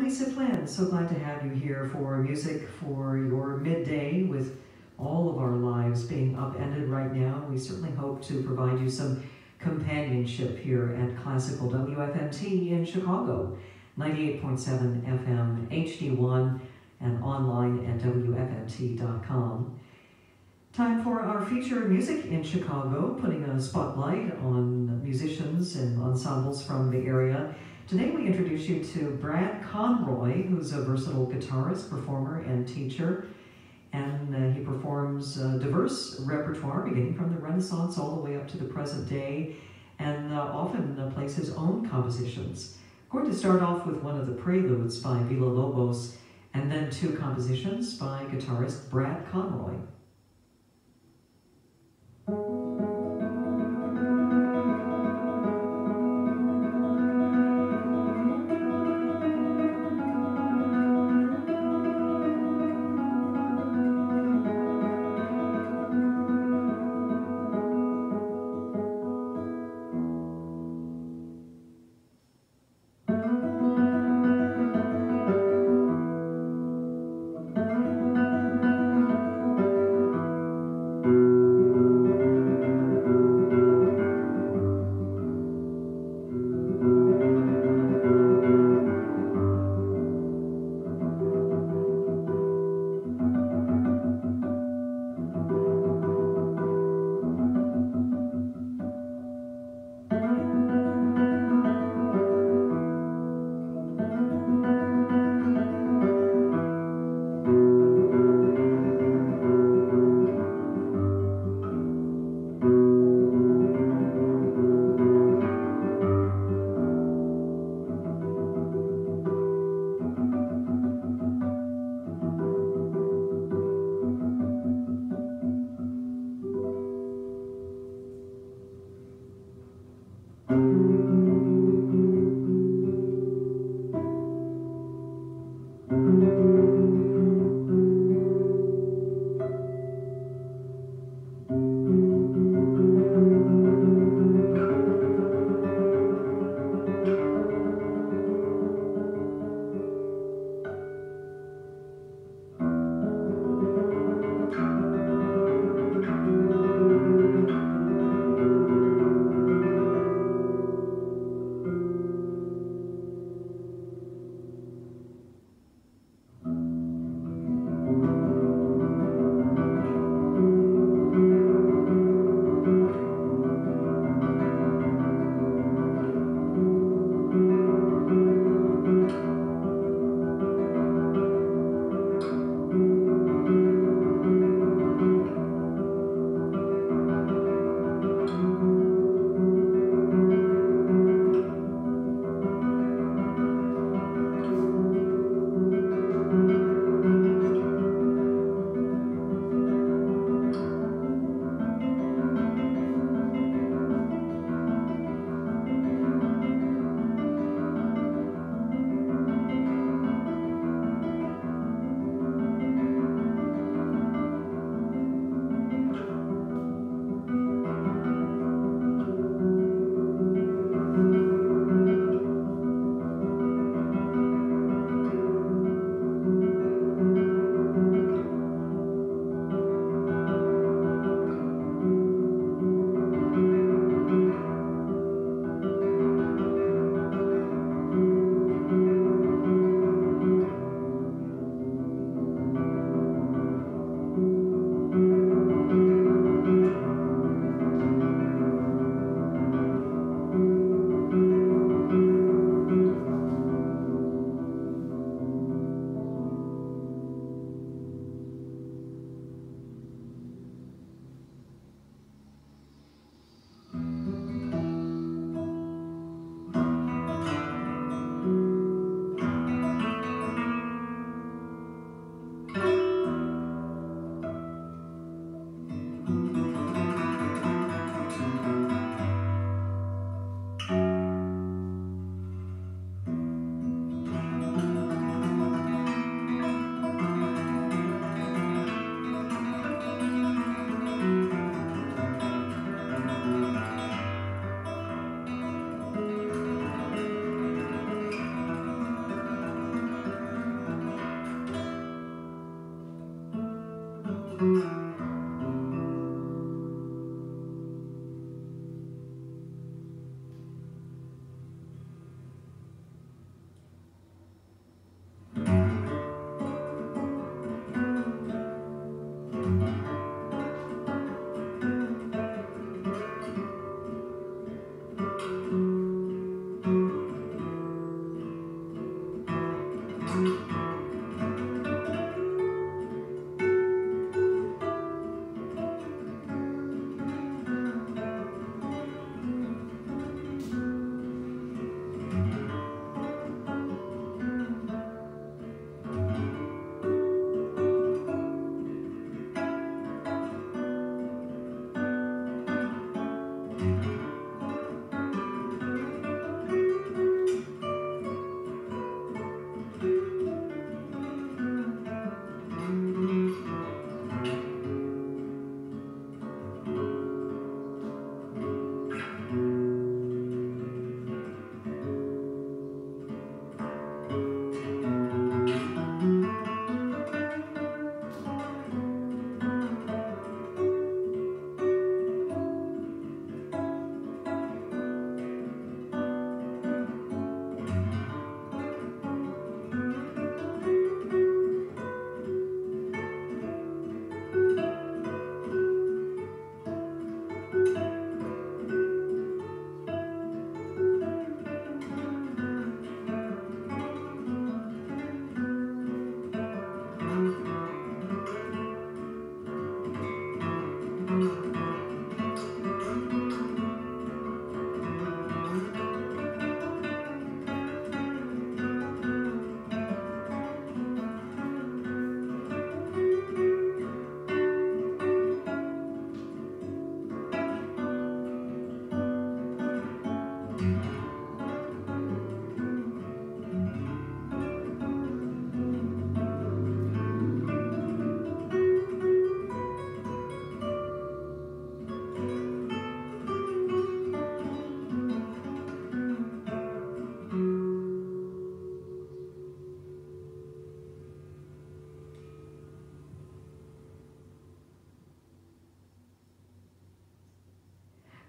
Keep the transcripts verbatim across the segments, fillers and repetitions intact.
Flynn, so glad to have you here for music for your midday. With all of our lives being upended right now, we certainly hope to provide you some companionship here at Classical W F M T in Chicago, ninety-eight point seven F M H D one and online at W F M T dot com. Time for our featured music in Chicago, putting a spotlight on musicians and ensembles from the area. Today we introduce you to Brad Conroy, who's a versatile guitarist, performer, and teacher. And uh, he performs uh, diverse repertoire, beginning from the Renaissance all the way up to the present day, and uh, often uh, plays his own compositions. We're going to start off with one of the Preludes by Villalobos, and then two compositions by guitarist Brad Conroy.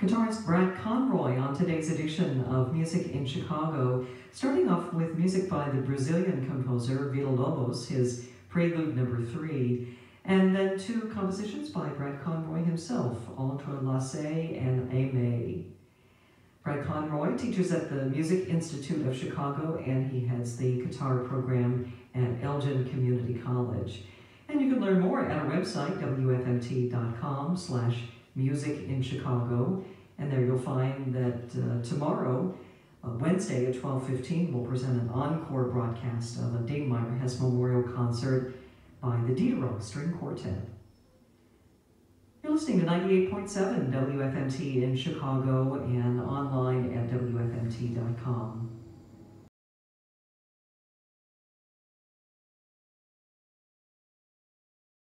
Guitarist Brad Conroy on today's edition of Music in Chicago, starting off with music by the Brazilian composer Villa-Lobos, his Prelude number three, and then two compositions by Brad Conroy himself, Entrelacer and Aime. Brad Conroy teaches at the Music Institute of Chicago, and he heads the guitar program at Elgin Community College. And you can learn more at our website, W F M T dot com slash music in Chicago. And there you'll find that uh, tomorrow, uh, Wednesday at twelve fifteen, we'll present an encore broadcast of a Dave Myra Hess Memorial Concert by the Diderot String Quartet. You're listening to ninety-eight point seven W F M T in Chicago and online at W F M T dot com.